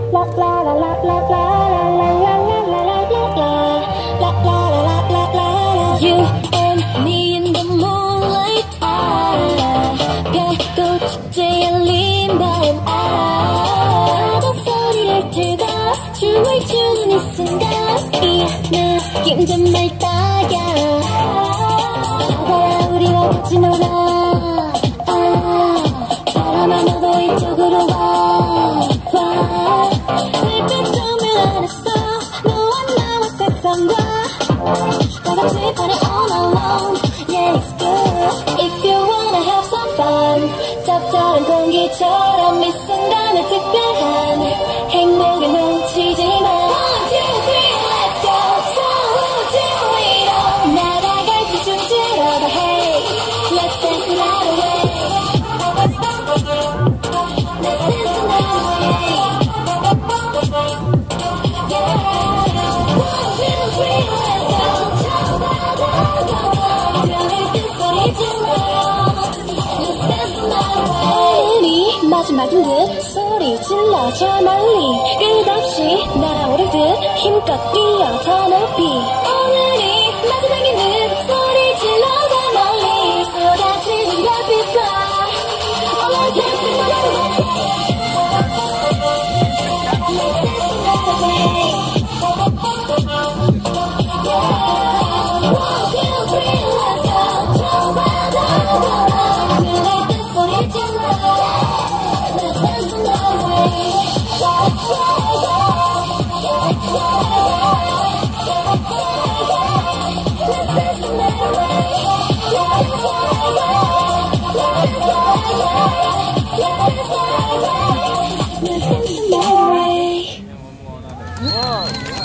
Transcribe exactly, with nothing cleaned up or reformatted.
You and me in the moonlight. 별꽃 축제에 열린 밤. 더 소리를 들고 춤을 추는 이 순간. 이 느낌 정말 딱이야. 바다야 우리와 같이 놀아. 바람아 너도 이쪽으로 와. 불빛 조명 안에서 너와 나와 세상과 다같이 party all alone. Yeah, it's good. If you wanna have some fun, 짭짤한 공기처럼 이 순간에 특별한 행복이 넘치지만 One, two, three, let's go. 서울로 위로 날아갈 때 춤추러가 Hey, let's dance the night away. Let's dance the night away. Yeah. One, two, three, let's go. 우리 마지막인 듯 소리 질러 저 멀리 끝없이 날아오를 듯 힘껏 뛰어 더 높이 오늘이 마지막인 듯 소리 질러 저 멀리 쏟아지는 별빛과 All I can see is the One, two, three, let's go. 들릴 듯 소리 질러. Let's dance the night away. Let's dance the night away. Let's dance the night away.